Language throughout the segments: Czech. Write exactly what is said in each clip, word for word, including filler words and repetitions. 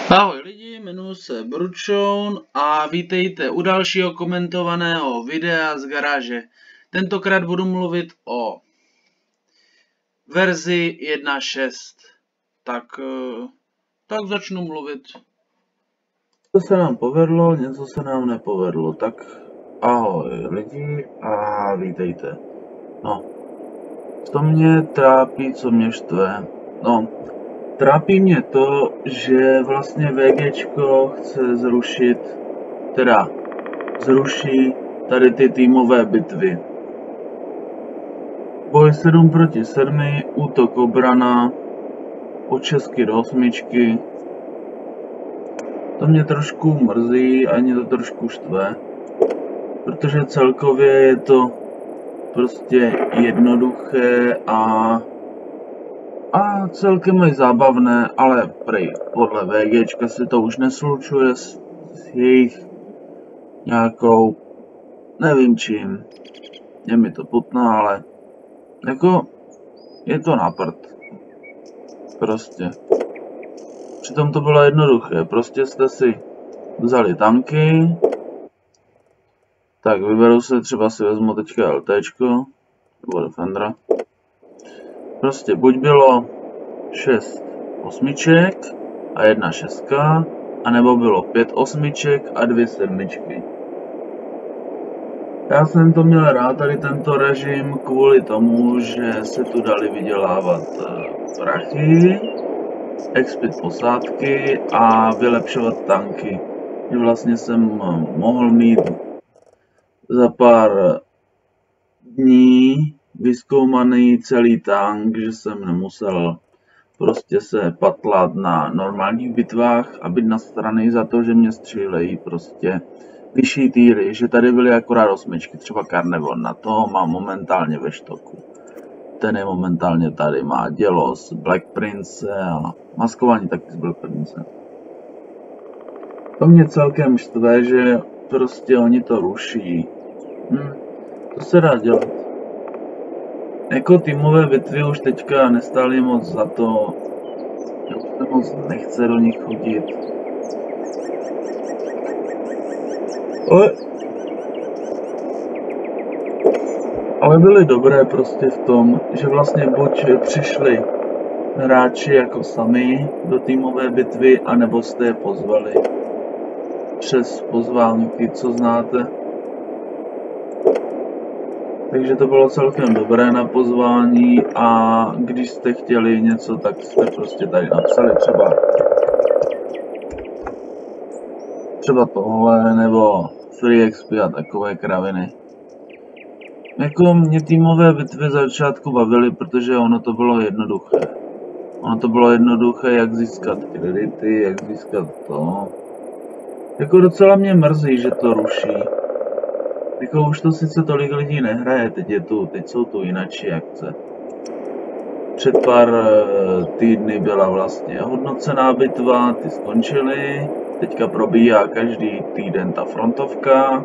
Ahoj lidi, jmenuji se Bručoun a vítejte u dalšího komentovaného videa z garáže. Tentokrát budu mluvit o verzi jedna tečka šest. Tak, tak začnu mluvit. Co se nám povedlo, něco se nám nepovedlo. Tak ahoj lidi a vítejte. No, co mě trápí, co mě štve? No, trápí mě to, že vlastně VGčko chce zrušit, teda zruší tady ty týmové bitvy. Boj sedm proti sedmi, útok obrana, od šestky do osmičky. To mě trošku mrzí a mě to trošku štve, protože celkově je to prostě jednoduché a A celkem je zábavné, ale prej podle VGčka se to už neslučuje s, s jejich nějakou, nevím čím, je mi to putná, ale jako je to na prd. Prostě. Přitom to bylo jednoduché, prostě jste si vzali tanky, tak vyberu se, třeba si vezmu teďka LTčko, nebo Defendera. Prostě buď bylo šest osmiček a jedna šestka, anebo bylo pět osmiček a dvě sedmičky. Já jsem to měl rád, tady tento režim, kvůli tomu, že se tu dali vydělávat prachy, expit posádky a vylepšovat tanky. Že vlastně jsem mohl mít za pár dní vyzkoumaný celý tank, že jsem nemusel prostě se patlat na normálních bitvách a být nastraný za to, že mě střílejí prostě vyšší týry, že tady byly akorát osmičky, třeba Carnevon, na toho mám momentálně ve štoku. Ten je momentálně tady, má dělo z Black Prince a maskování taky z Black Prince. To mě celkem štve, že prostě oni to ruší. Hm, to se dá dělat. Jako týmové bitvy už teďka nestály moc za to, že už se moc nechce do nich chodit. Ale, ale byly dobré prostě v tom, že vlastně buď přišli hráči jako sami do týmové bitvy, anebo jste je pozvali přes pozvánky, co znáte. Takže to bylo celkem dobré na pozvání a když jste chtěli něco, tak jste prostě tady napsali třeba třeba tohle nebo Free X P a takové kraviny. Jako mě týmové bitvy za začátku bavily, protože ono to bylo jednoduché. Ono to bylo jednoduché, jak získat kredity, jak získat to. Jako docela mě mrzí, že to ruší. Jako už to sice tolik lidí nehraje, teď, je tu, teď jsou tu jinačí akce. Před pár týdny byla vlastně hodnocená bitva, ty skončily, teďka probíhá každý týden ta frontovka.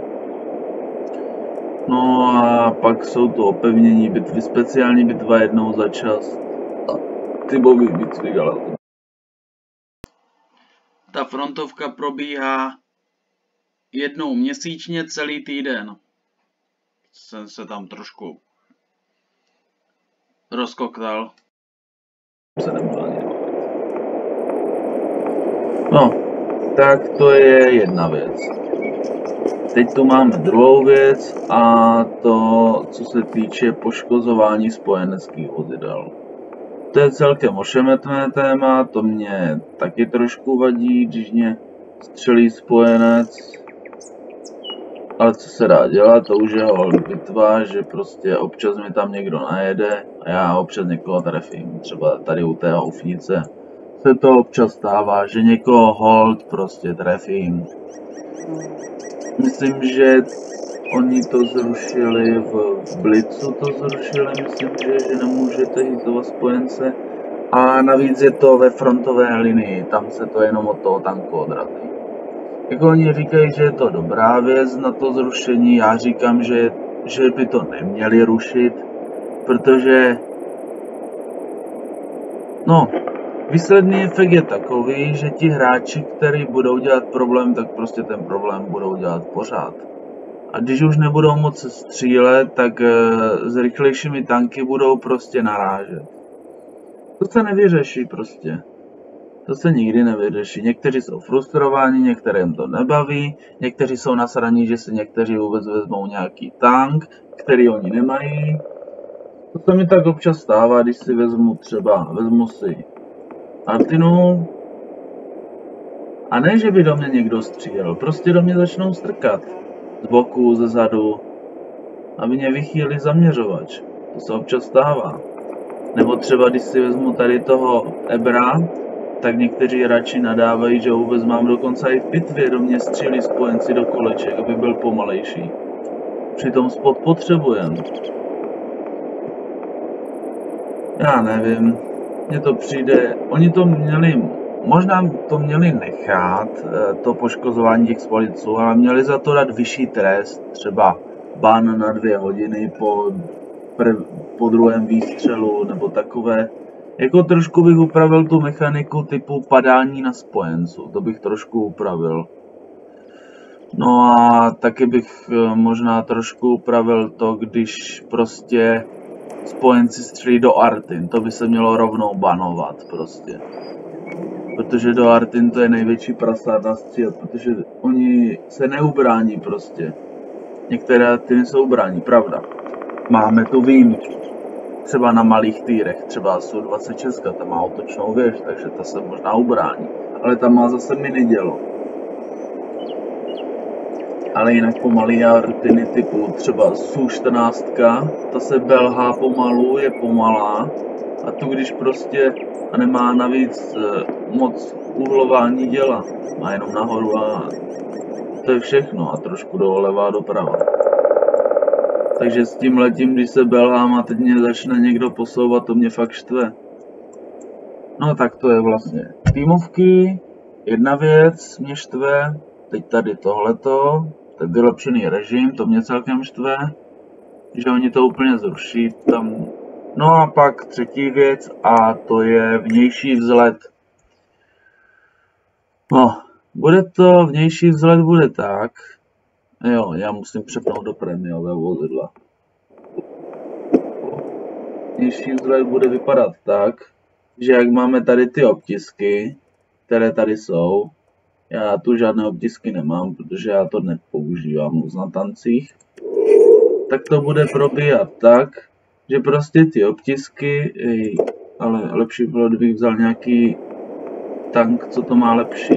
No a pak jsou tu opevnění bitvy, speciální bitva jednou za čas. A typový bitvy, ale... Ta frontovka probíhá jednou měsíčně celý týden. Jsem se tam trošku rozkoktal. Se no, tak to je jedna věc. Teď tu máme druhou věc a to, co se týče poškozování spojeneckých vozidel. To je celkem ošemetné téma, to mě taky trošku vadí, když mě střelí spojenec. Ale co se dá dělat, to už je hold bitva, že prostě občas mi tam někdo najede a já občas někoho trefím. Třeba tady u té houfnice se to občas stává, že někoho hold prostě trefím. Myslím, že oni to zrušili v, v Blitzu, to zrušili, myslím, že, že nemůžete hitovat spojence. A navíc je to ve frontové linii, tam se to jenom od toho tanku odrazí. Jako oni říkají, že je to dobrá věc na to zrušení, já říkám, že, že by to neměli rušit, protože, no, Výsledný efekt je takový, že ti hráči, kteří budou dělat problém, tak prostě ten problém budou dělat pořád. A když už nebudou moc střílet, tak s rychlejšími tanky budou prostě narážet. To se nevyřeší prostě. To se nikdy nevyřeší. Někteří jsou frustrováni, některým to nebaví, někteří jsou nasraní, že si někteří vůbec vezmou nějaký tank, který oni nemají. To se mi tak občas stává, když si vezmu třeba, vezmu si Artinu. A ne, že by do mě někdo střílel, prostě do mě začnou strkat. Z boku, ze zadu, aby mě vychýlili zaměřovač. To se občas stává. Nebo třeba, když si vezmu tady toho Ebra, tak někteří hráči nadávají, že vůbec mám dokonce i v pitvě do mě střílí spojenci do koleček, aby byl pomalejší. Přitom spot potřebujem. Já nevím, mně to přijde, oni to měli, možná to měli nechat, to poškozování těch spojenců, ale měli za to dát vyšší trest, třeba ban na dvě hodiny po, prv, po druhém výstřelu, nebo takové. Jako trošku bych upravil tu mechaniku typu padání na spojenců, to bych trošku upravil. No a taky bych možná trošku upravil to, když prostě spojenci střílí do Artin, to by se mělo rovnou banovat prostě. Protože do Artin to je největší prasát na střílet, protože oni se neubrání prostě. Některé Artiny se ubrání, pravda. Máme tu výjimky. Třeba na malých týrech, třeba S U dvacet šest, ta má otočnou věž, takže ta se možná ubrání. Ale ta má zase mini dělo. Ale jinak pomalý Artiny typu třeba S U čtrnáct, ta se belhá pomalu, je pomalá. A tu když prostě a nemá navíc moc uhlování děla, má jenom nahoru a to je všechno a trošku doleva a doprava. Takže s tím letím, když se belhám a teď mě začne někdo posouvat, to mě fakt štve. No tak to je vlastně týmovky, jedna věc mě štve, teď tady tohleto, ten vylepšený režim, to mě celkem štve, že oni to úplně zruší tam. No a pak třetí věc a to je vnější vzhled. No, bude to, vnější vzhled bude tak, jo, já musím přepnout do prémiového vozidla. Vnější vzhled bude vypadat tak, že jak máme tady ty obtisky, které tady jsou, já tu žádné obtisky nemám, protože já to nepoužívám moc na tancích, tak to bude probíhat tak, že prostě ty obtisky, ej, ale lepší bylo, kdybych vzal nějaký tank, co to má lepší.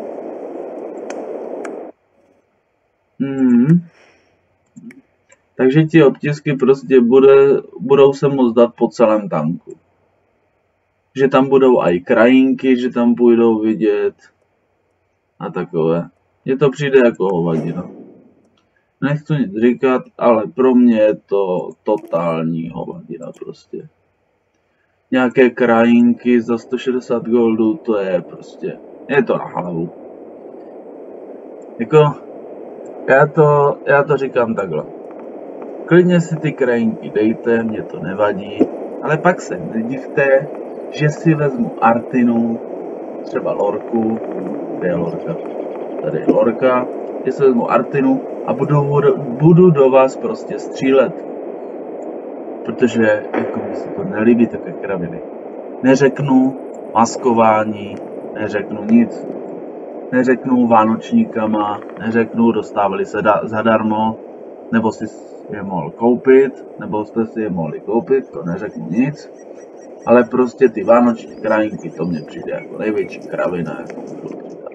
Hmm. Takže ti obtisky prostě bude, budou se moct dát po celém tanku. Že tam budou i krajinky, že tam půjdou vidět a takové. Mně to přijde jako hovadina. Nechci nic říkat, ale pro mě je to totální hovadina prostě. Nějaké krajinky za sto šedesát goldů, to je prostě, je to na hlavu. Jako, já to, já to říkám takhle. Klidně si ty krajinky dejte, mě to nevadí, ale pak se nedivte, že si vezmu Artinu, třeba Lorku, kde je Lorka, tady je Lorka, že si vezmu Artinu a budu, budu do vás prostě střílet. Protože jako mi se to nelíbí, také kraviny. Neřeknu maskování, neřeknu nic, neřeknu vánočníkama, neřeknu dostávali se da zadarmo, nebo si je mohl koupit, nebo jste si je mohli koupit, to neřeknu nic. Ale prostě ty vánoční krajinky, to mě přijde jako největší kravina, jako můžu říkat.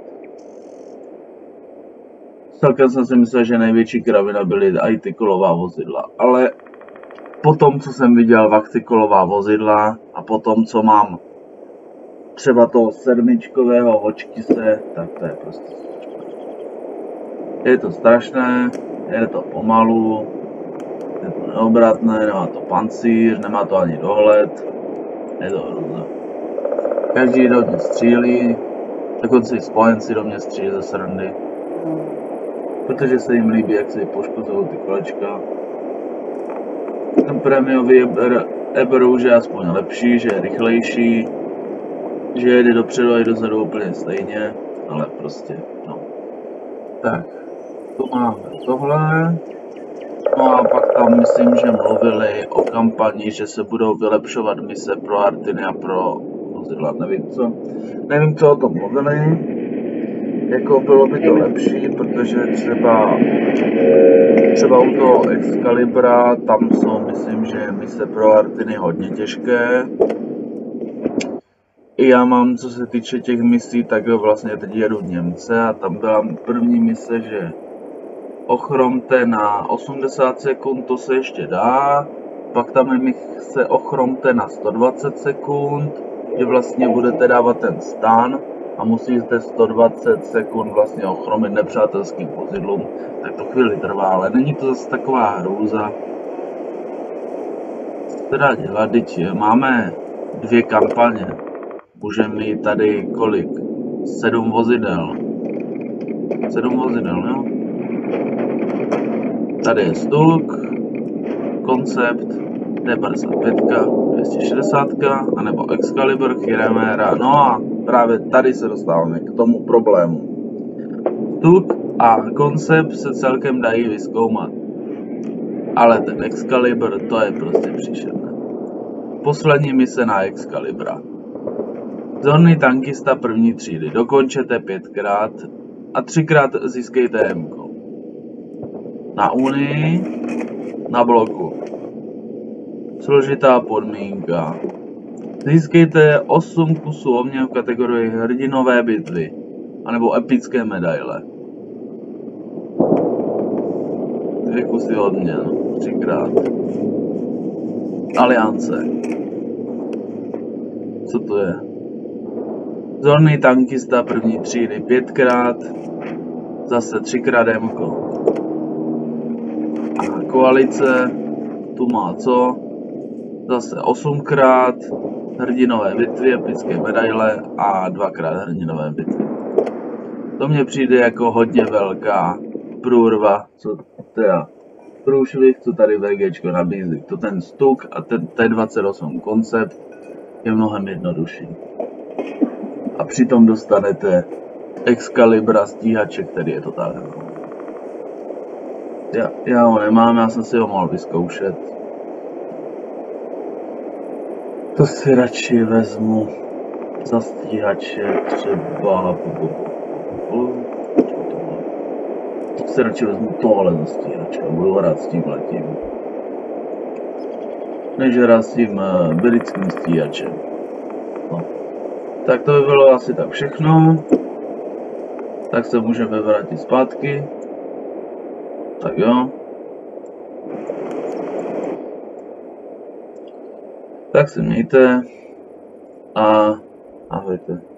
Celkem jsem si myslel, že největší kravina byly i ty kolová vozidla, ale po tom, co jsem viděl vakci kolová vozidla a po tom, co mám třeba toho sedmičkového očkise, tak to je prostě je to strašné, je to pomalu, je to neobratné, nemá to pancíř, nemá to ani dohled, je to hrozné. Každý do mě střílí, dokonce i spojenci do mě střílí ze srandy, protože se jim líbí, jak se poškozují ty kolečka. Ten prémiový Eber už je aspoň lepší, že je rychlejší. že jede dopředu a i dozadu úplně stejně, ale prostě, no. Tak, tu máme tohle. No a pak tam myslím, že mluvili o kampani, že se budou vylepšovat mise pro Artiny a pro vozidla, nevím co. Nevím, co o tom mluvili. Jako bylo by to lepší, protože třeba třeba u toho Excalibra, tam jsou, myslím, že mise pro Artiny hodně těžké. I já mám, co se týče těch misí, tak vlastně teď jedu Němce a tam byla první mise, že ochromte na osmdesát sekund, to se ještě dá, pak tam je mise ochromte na sto dvacet sekund, že vlastně budete dávat ten stán a musíte sto dvacet sekund vlastně ochromit nepřátelským vozidlům, tak to chvíli trvá, ale není to zase taková hrůza. Co teda dělat, teď máme dvě kampaně, můžeme mít tady kolik? Sedm vozidel. Sedm vozidel, jo? Tady je Stuk, Koncept, T padesát pět, dvě stě šedesát, anebo Excalibur, Chimera. No a právě tady se dostáváme k tomu problému. Stuk a Koncept se celkem dají vyzkoumat, ale ten Excalibur, to je prostě příšerné. Poslední mise na Excalibra. Zorný tankista první třídy, dokončete pětkrát a třikrát získejte M-ko. Na Unii, na bloku. Složitá podmínka. Získejte osm kusů odměn v kategorii hrdinové bitvy, anebo epické medaile. Dvě kusy odměn, třikrát. Aliance. Co to je? Zorný tankista první třídy pětkrát, zase třikrát M-ko. A koalice, tu má co? Zase osmkrát hrdinové bitvy, epické medaile a dvakrát hrdinové bitvy. To mně přijde jako hodně velká průrva, co teda průšvih, co tady VGčko nabízí. To ten Stuk a ten T dvacet osm Koncept je mnohem jednodušší. A přitom dostanete Excalibra stíhače, který je totálně. Já, já ho nemám, já jsem si ho mohl vyzkoušet. To si radši vezmu za stíhače třeba... To si radši vezmu tohle za stíhače a budu hrát s tím letím. Než hrát s tím uh, britským stíhačem. No. Tak to by bylo asi tak všechno. Tak se můžeme vrátit zpátky. Tak jo. Tak se mějte a ahojte.